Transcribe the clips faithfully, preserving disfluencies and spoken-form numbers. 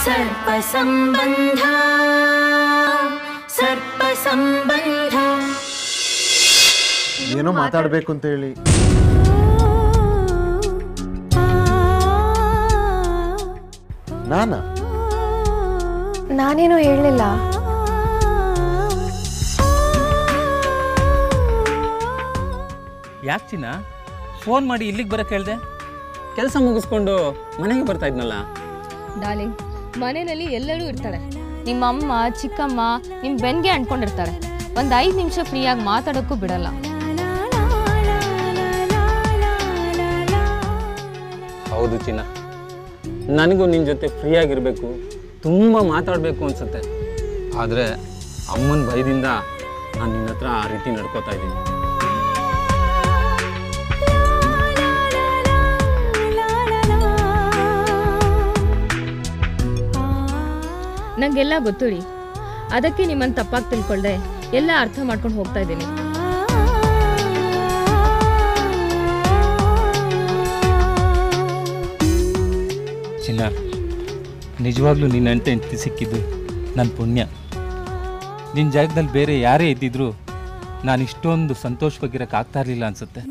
ಸರ್ಪ ಸಂಬಂಧ ಸರ್ಪ ಸಂಬಂಧ ಏನೋ ಮಾತಾಡಬೇಕು ಅಂತ ಹೇಳಿ ನಾನಾ ನಾನೇನು ಹೇಳಲಿಲ್ಲ. ಯಾಕೆ ಚಿನ್ನ ಫೋನ್ ಮಾಡಿ ಇಲ್ಲಿಗೆ ಬರಕ್ಕೆ ಹೇಳ್ದೆ? ಕೆಲಸ ಮುಗಿಸ್ಕೊಂಡು ಮನೆಗೆ ಬರ್ತಾ ಇದ್ನಲ್ಲ. ಡಾರ್ಲಿಂಗ್, ಮನೆಯಲ್ಲಿ ಎಲ್ಲರೂ ಇರ್ತಾರೆ. ನಿಮ್ಮ ಅಮ್ಮ ಚಿಕ್ಕಮ್ಮ ನಿಮ್ಮ ಬೆನ್ಗೆ ಅಂಟ್ಕೊಂಡಿರ್ತಾರೆ. ಒಂದು ಐದು ನಿಮಿಷ ಫ್ರೀಯಾಗಿ ಮಾತಾಡೋಕ್ಕೂ ಬಿಡಲ್ಲ. ಹೌದು ಚಿನ್ನ, ನನಗೂ ನಿನ್ನ ಜೊತೆ ಫ್ರೀಯಾಗಿರಬೇಕು, ತುಂಬ ಮಾತಾಡಬೇಕು ಅನಿಸುತ್ತೆ. ಆದರೆ ಅಮ್ಮನ ಭಯದಿಂದ ನಾನು ನಿನ್ನ ಹತ್ರ ಆ ರೀತಿ ನಡ್ಕೋತಾ ಇದ್ದೀನಿ. ನಂಗೆಲ್ಲ ಗೊತ್ತು ರೀ. ಅದಕ್ಕೆ ನಿಮ್ಮನ್ನು ತಪ್ಪಾಗಿ ತಿಳ್ಕೊಳ್ದೆ ಎಲ್ಲ ಅರ್ಥ ಮಾಡ್ಕೊಂಡು ಹೋಗ್ತಾ ಇದ್ದೀನಿ. ಚಿನ್ನ, ನಿಜವಾಗ್ಲೂ ನಿನ್ನ ಅಂಟೆ ಹೆಂಡತಿ ಸಿಕ್ಕಿದ್ದು ನನ್ನ ಪುಣ್ಯ. ನಿನ್ನ ಜಾಗದಲ್ಲಿ ಬೇರೆ ಯಾರೇ ಇದ್ದಿದ್ರು ನಾನು ಇಷ್ಟೊಂದು ಸಂತೋಷವಾಗಿರೋಕೆ ಆಗ್ತಾ ಇರಲಿಲ್ಲ ಅನ್ಸುತ್ತೆ.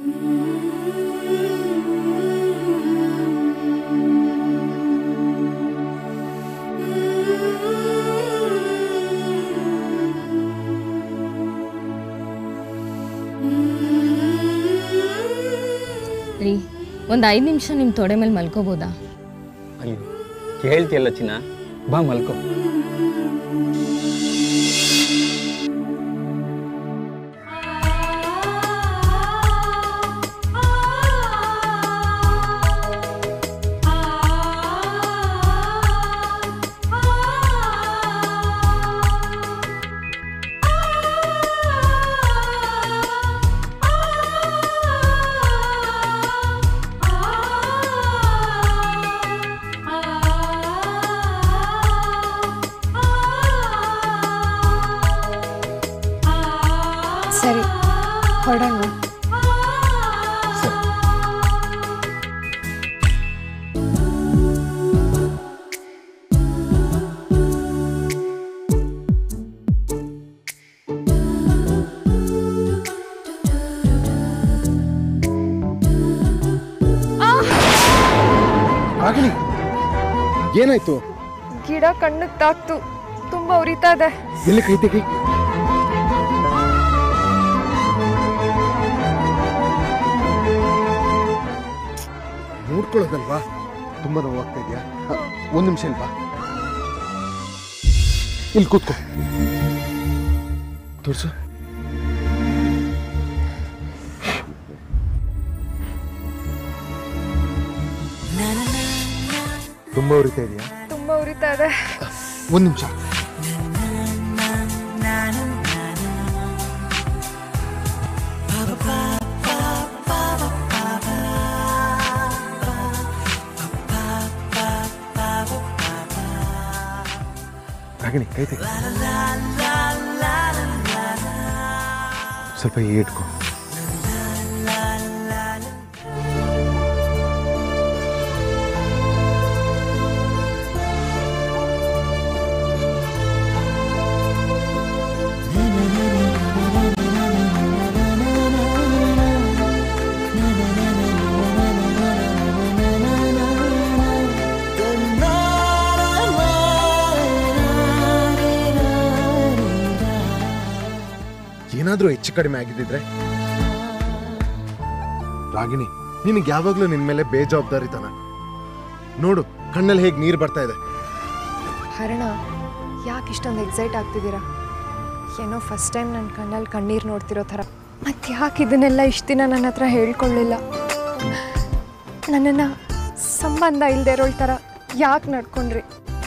ರೀ, ಒಂದು ಐದು ನಿಮಿಷ ನಿಮ್ಮ ತೊಡೆ ಮೇಲೆ ಮಲ್ಕೋಬೋದಾ? ಅಯ್ಯೋ, ಕೇಳ್ತಿಯಲ್ಲ ಚಿನ್ನ, ಬಾ ಮಲ್ಕೋ. ಸರಿ, ಹೊರಡೋಣ. ರಾಗಿಣಿ, ಏನಾಯ್ತು? ಗಿಡ ಕಣ್ಣಿಗೆ ತಾಕ್ತು, ತುಂಬಾ ಉರಿತಾ ಇದೆ. ಎಲ್ಲಿ ಕೈ ತೆಗಿ. ನೋಡ್ಕೊಳ್ಳೋದಲ್ವಾ? ತುಂಬಾ ನೋವಾಗ್ತಾ ಇದೆಯಾ? ಒಂದು ನಿಮಿಷ ಇಲ್ವಾ? ಇಲ್ಲಿ ಕೂತ್ಕೋ, ತೋರ್ಸು. ತುಂಬಾ ಉರಿತಾ ಇದೆಯಾ? ತುಂಬಾ ಉರಿತಾ ಇದೆ. ಒಂದು ನಿಮಿಷ. ರಾಗಿಣಿ, ಕೈ ತೆಗಿ. ಸ್ವಲ್ಪ ಇಟ್ಕೋ. ಏನಾದ್ರೂ ಹೆಚ್ಚು ಕಡಿಮೆ ಆಗಿದ್ದಿದ್ರೆ? ರಾಗಿಣಿ, ನಿನಗೆ ಯಾವಾಗ್ಲೂ ನಿನ್ ಮೇಲೆ ಬೇಜವಾಬ್ದಾರಿತನ. ನೋಡು, ಕಣ್ಣಲ್ಲಿ ಹೇಗೆ ನೀರು ಬರ್ತಾ ಇದೆ. ಹರಣ, ಯಾಕೆ ಇಷ್ಟೊಂದು ಎಕ್ಸೈಟ್ ಆಗ್ತಿದ್ದೀರಾ? ಏನೋ ಫಸ್ಟ್ ಟೈಮ್ ನನ್ನ ಕಣ್ಣಲ್ಲಿ ಕಣ್ಣೀರು ನೋಡ್ತಿರೋ ಥರ. ಮತ್ತೆ ಯಾಕೆ ಇದನ್ನೆಲ್ಲ ಇಷ್ಟು ದಿನ ನನ್ನ ಹತ್ರ ಹೇಳ್ಕೊಳ್ಳಿಲ್ಲ? ನನ್ನನ್ನು ಸಂಬಂಧ ಇಲ್ಲದೆ ಇರೋ ಥರ ಯಾಕೆ ನಡ್ಕೊಂಡ್ರಿ?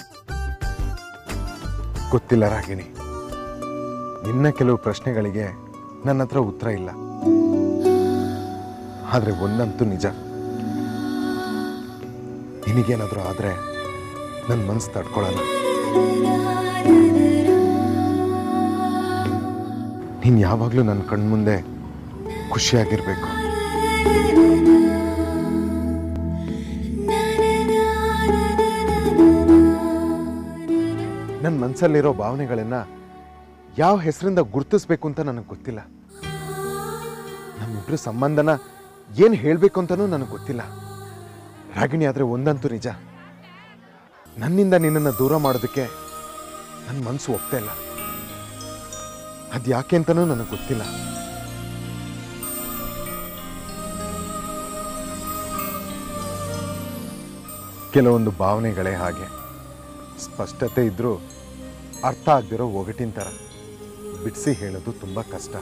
ಗೊತ್ತಿಲ್ಲ ರಾಗಿಣಿ, ನಿನ್ನ ಕೆಲವು ಪ್ರಶ್ನೆಗಳಿಗೆ ನನ್ನ ಹತ್ರ ಉತ್ತರ ಇಲ್ಲ. ಆದರೆ ಒಂದಂತೂ ನಿಜ, ನಿನಗೇನಾದರೂ ಆದರೆ ನನ್ನ ಮನಸ್ಸು ತಡ್ಕೊಳ್ಳಲ್ಲ. ನೀನು ಯಾವಾಗಲೂ ನನ್ನ ಕಣ್ಮುಂದೆ ಖುಷಿಯಾಗಿರ್ಬೇಕು. ನನ್ನ ಮನಸ್ಸಲ್ಲಿರೋ ಭಾವನೆಗಳನ್ನ ಯಾವ ಹೆಸರಿಂದ ಗುರ್ತಿಸ್ಬೇಕು ಅಂತ ನನಗೆ ಗೊತ್ತಿಲ್ಲ. ನಮ್ಮಿಬ್ರ ಸಂಬಂಧನ ಏನು ಹೇಳಬೇಕು ಅಂತಲೂ ನನಗೆ ಗೊತ್ತಿಲ್ಲ. ರಾಗಿಣಿ, ಆದರೆ ಒಂದಂತೂ ನಿಜ, ನನ್ನಿಂದ ನಿನ್ನನ್ನು ದೂರ ಮಾಡೋದಕ್ಕೆ ನನ್ನ ಮನಸ್ಸು ಒಪ್ತಾ ಇಲ್ಲ. ಅದು ಯಾಕೆ ಅಂತನೂ ನನಗೆ ಗೊತ್ತಿಲ್ಲ. ಕೆಲವೊಂದು ಭಾವನೆಗಳೇ ಹಾಗೆ, ಸ್ಪಷ್ಟತೆ ಇದ್ರೂ ಅರ್ಥ ಆಗದಿರೋ ಒಗಟಿನ ಥರ ಬಿಡಿಸಿ ಹೇಳೋದು ತುಂಬ ಕಷ್ಟ.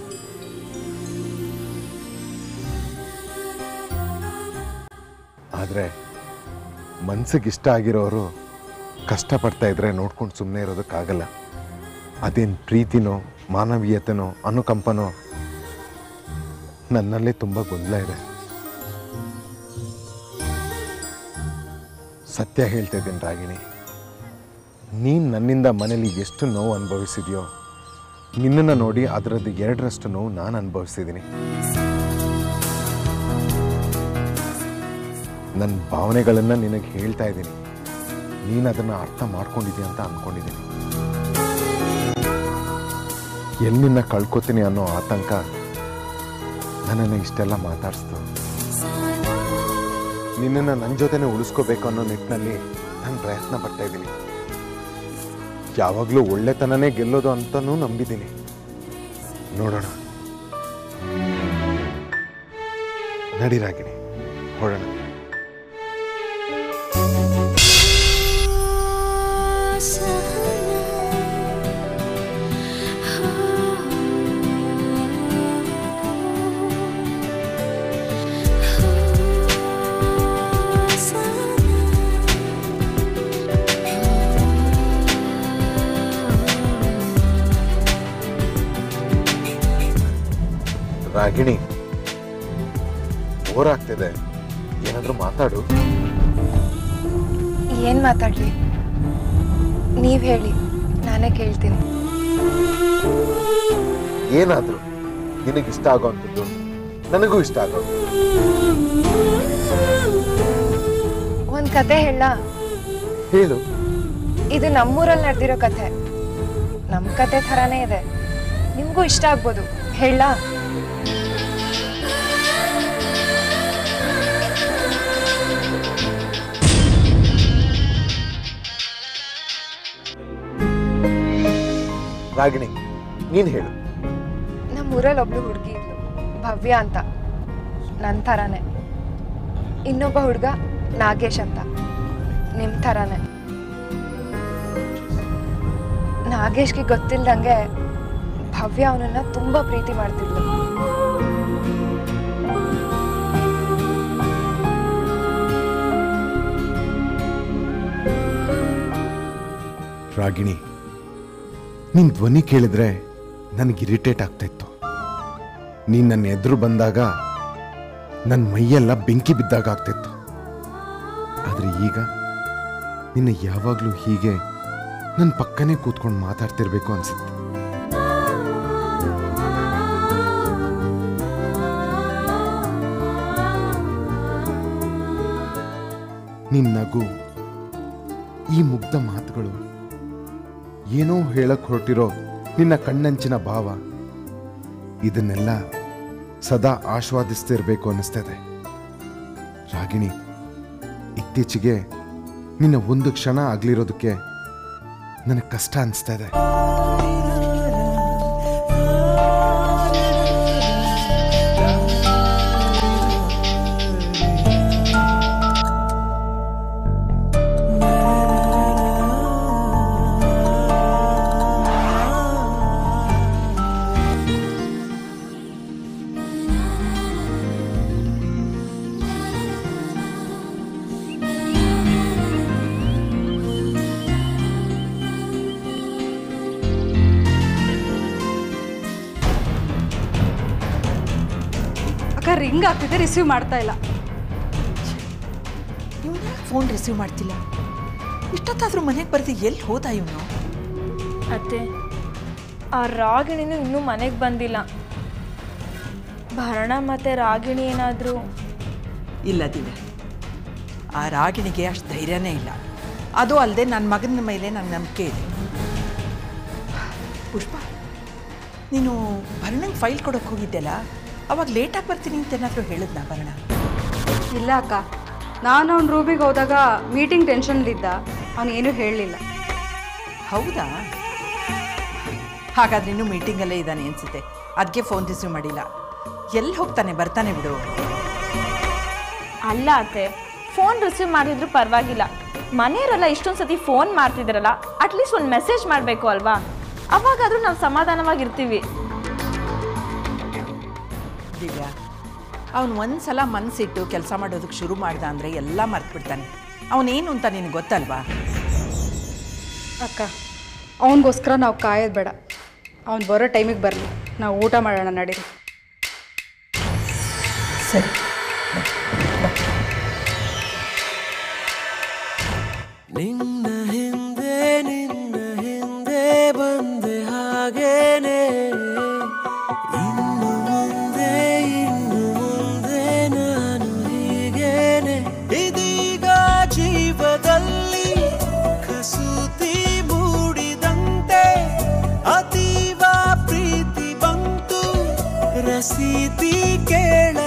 ಆದರೆ ಮನ್ಸಿಗೆ ಇಷ್ಟ ಆಗಿರೋರು ಕಷ್ಟಪಡ್ತಾ ಇದ್ರೆ ನೋಡ್ಕೊಂಡು ಸುಮ್ಮನೆ ಇರೋದಕ್ಕಾಗಲ್ಲ. ಅದೇನು ಪ್ರೀತಿನೋ ಮಾನವೀಯತೆನೋ ಅನುಕಂಪನೋ ನನ್ನಲ್ಲೇ ತುಂಬ ಗೊಂದಲ ಇದೆ. ಸತ್ಯ ಹೇಳ್ತಾ ಇದ್ದೀನಿ ರಾಗಿಣಿ, ನೀನು ನನ್ನಿಂದ ಮನೇಲಿ ಎಷ್ಟು ನೋವು ಅನುಭವಿಸಿದೆಯೋ ನಿನ್ನನ್ನು ನೋಡಿ ಅದರದ್ದು ಎರಡರಷ್ಟು ನೋವು ನಾನು ಅನುಭವಿಸಿದ್ದೀನಿ. ನನ್ನ ಭಾವನೆಗಳನ್ನು ನಿನಗೆ ಹೇಳ್ತಾ ಇದ್ದೀನಿ, ನೀನು ಅದನ್ನು ಅರ್ಥ ಮಾಡ್ಕೊಂಡಿದ್ದೀಯ ಅಂತ ಅಂದ್ಕೊಂಡಿದ್ದೀನಿ. ಎಲ್ಲಿನ ಕಳ್ಕೊತೀನಿ ಅನ್ನೋ ಆತಂಕ ನನ್ನನ್ನು ಇಷ್ಟೆಲ್ಲ ಮಾತಾಡಿಸ್ತು. ನಿನ್ನನ್ನು ನನ್ನ ಜೊತೆನೆ ಉಳಿಸ್ಕೋಬೇಕು ಅನ್ನೋ ನಿಟ್ಟಿನಲ್ಲಿ ನಾನು ಪ್ರಯತ್ನ ಪಡ್ತಾ ಇದ್ದೀನಿ. ಯಾವಾಗಲೂ ಒಳ್ಳೆತನನೇ ಗೆಲ್ಲೋದು ಅಂತನೂ ನಂಬಿದ್ದೀನಿ. ನೋಡೋಣ. ನಡಿ ರಾಗಿಣಿ, ಹೊರಡೋಣ. ರಾಗಿಣಿ, ಬೋರ್ ಆಗ್ತಿದೆ, ಏನಾದ್ರೂ ಮಾತಾಡು. ಏನ್ ಮಾತಾಡ್ಲಿ? ನೀವ್ ಹೇಳಿ, ನಾನೇ ಕೇಳ್ತೀನಿ. ಏನಾದ್ರು ನಿನಗಿಷ್ಟ ಆಗೋವಂಥದ್ದು, ನನಗೂ ಇಷ್ಟ ಆಗೋ. ಒಂದ್ ಕತೆ ಹೇಳ. ಹೇಳು. ಇದು ನಮ್ಮೂರಲ್ಲಿ ನಡೆದಿರೋ ಕತೆ. ನಮ್ ಕತೆ ಥರಾನೇ ಇದೆ, ನಿಮ್ಗೂ ಇಷ್ಟ ಆಗ್ಬೋದು. ಹೇಳ. ರಾಗಿಣಿ, ನೀನ್ ಹೇಳು. ನಮ್ಮೂರಲ್ಲಿ ಒಬ್ಳು ಹುಡುಗಿ ಇದ್ಲು, ಭವ್ಯ ಅಂತ, ನನ್ನ ಥರಾನೇ. ಇನ್ನೊಬ್ಬ ಹುಡುಗ ನಾಗೇಶ್ ಅಂತ, ನಿಮ್ ಥರಾನೇ. ನಾಗೇಶ್ಗೆ ಗೊತ್ತಿಲ್ದಂಗೆ ಭವ್ಯ ಅವನನ್ನ ತುಂಬಾ ಪ್ರೀತಿ ಮಾಡ್ತಿದ್ಲು. ರಾಗಿಣಿ, ನಿನ್ ಧ್ವನಿ ಕೇಳಿದ್ರೆ ನನಗೆ ಇರಿಟೇಟ್ ಆಗ್ತಾ ಇತ್ತು. ನೀನ್ ನನ್ನ ಎದುರು ಬಂದಾಗ ನನ್ನ ಮೈಯೆಲ್ಲ ಬೆಂಕಿ ಬಿದ್ದಾಗ ಆಗ್ತಿತ್ತು. ಆದ್ರೆ ಈಗ ನಿನ್ನ ಯಾವಾಗ್ಲೂ ಹೀಗೆ ನನ್ನ ಪಕ್ಕನೇ ಕೂತ್ಕೊಂಡು ಮಾತಾಡ್ತಿರ್ಬೇಕು ಅನ್ಸುತ್ತೆ. ನಿನ್ನ ನಗು, ಈ ಮುಗ್ಧ ಮಾತುಗಳು, ಏನೋ ಹೇಳಕ್ ಹೊರಟಿರೋ ನಿನ್ನ ಕಣ್ಣಂಚಿನ ಭಾವ, ಇದನ್ನೆಲ್ಲ ಸದಾ ಆಸ್ವಾದಿಸ್ತಿರ್ಬೇಕು ಅನ್ನಿಸ್ತದೆ. ರಾಗಿಣಿ, ಇತ್ತೀಚೆಗೆ ನಿನ್ನ ಒಂದು ಕ್ಷಣ ಆಗ್ಲಿರೋದಕ್ಕೆ ನನಗೆ ಕಷ್ಟ ಅನಿಸ್ತಾ ಇದೆ. ರಿಂಗ್ ಆಗ್ತಿದೆ, ರಿಸೀವ್ ಮಾಡ್ತಾ ಇಲ್ಲ. ಇವನು ಫೋನ್ ರಿಸೀವ್ ಮಾಡ್ತಿಲ್ಲ. ಇಷ್ಟೊತ್ತಾದ್ರೂ ಮನೆಗೆ ಬರ್ತಿ ಎಲ್ಲಿ ಹೋದ ಇವನು? ಅತ್ತೆ, ಆ ರಾಗಿಣಿನೂ ಇನ್ನೂ ಮನೆಗೆ ಬಂದಿಲ್ಲ. ಭರಣ ಮತ್ತು ರಾಗಿಣಿ ಏನಾದರೂ? ಇಲ್ಲ ದಿವ್ಯ, ಆ ರಾಗಿಣಿಗೆ ಅಷ್ಟು ಧೈರ್ಯನೇ ಇಲ್ಲ. ಅದು ಅಲ್ಲದೆ ನನ್ನ ಮಗನ ಮೇಲೆ ನನ್ನ ನಂಬಿಕೆ ಇದೆ. ಪುಷ್ಪ, ನೀನು ಭರಣಂಗೆ ಫೈಲ್ ಕೊಡೋಕೆ ಹೋಗಿದ್ದೆಲ್ಲ, ಅವಾಗ ಲೇಟಾಗಿ ಬರ್ತೀನಿ ಅಂತೇನಾದರೂ ಹೇಳಿದ್ನಾ ಭರಣ? ಇಲ್ಲ ಅಕ್ಕ, ನಾನು ಅವ್ನ ರೂಮಿಗೆ ಹೋದಾಗ ಮೀಟಿಂಗ್ ಟೆನ್ಷನ್ಲಿದ್ದ, ಅವನು ಏನೂ ಹೇಳಲಿಲ್ಲ. ಹೌದಾ? ಹಾಗಾದ್ರೆ ಇನ್ನೂ ಮೀಟಿಂಗಲ್ಲೇ ಇದ್ದಾನೆ ಅನಿಸುತ್ತೆ, ಅದಕ್ಕೆ ಫೋನ್ ರಿಸೀವ್ ಮಾಡಿಲ್ಲ. ಎಲ್ಲಿ ಹೋಗ್ತಾನೆ, ಬರ್ತಾನೆ ಬಿಡು. ಅಲ್ಲ ಅತ್ತೆ, ಫೋನ್ ರಿಸೀವ್ ಮಾಡಿದ್ರು ಪರವಾಗಿಲ್ಲ. ಮನೆಯವರೆಲ್ಲ ಇಷ್ಟೊಂದು ಸತಿ ಫೋನ್ ಮಾಡ್ತಿದ್ರಲ್ಲ, ಅಟ್ಲೀಸ್ಟ್ ಒಂದು ಮೆಸೇಜ್ ಮಾಡಬೇಕು ಅಲ್ವಾ? ಅವಾಗಾದರೂ ನಾವು ಸಮಾಧಾನವಾಗಿರ್ತೀವಿ. ದಿವ್ಯಾ, ಅವನು ಒಂದು ಸಲ ಮನಸ್ಸಿಟ್ಟು ಕೆಲಸ ಮಾಡೋದಕ್ಕೆ ಶುರು ಮಾಡ್ದ ಅಂದರೆ ಎಲ್ಲ ಮರ್ತ್ಬಿಡ್ತಾನೆ. ಅವನೇನು ಅಂತ ನಿನಗೆ ಗೊತ್ತಲ್ವಾ? ಅಕ್ಕ, ಅವನಿಗೋಸ್ಕರ ನಾವು ಕಾಯೋದು ಬೇಡ. ಅವ್ನು ಬರೋ ಟೈಮಿಗೆ ಬರಲಿ, ನಾವು ಊಟ ಮಾಡೋಣ ನಡೀರಿ. ಸರಿ. ನಿನ್ನ ಹಿಂದೆ ನಿನ್ನ ಹಿಂದೆ ಬಂದೆ ಹಾಗೇನೆ, ಇನ್ನು ಮುಂದೆ ಇನ್ನು ಮುಂದೆ ನಾನು ಹೀಗೇನೆ. ಇದೀಗ ಜೀವದಲ್ಲಿ ಕಸೂತಿ ಮೂಡಿದಂತೆ ಅತೀವ ಪ್ರೀತಿ ಬಂತು, ರಸೀದಿ ಕೇಳ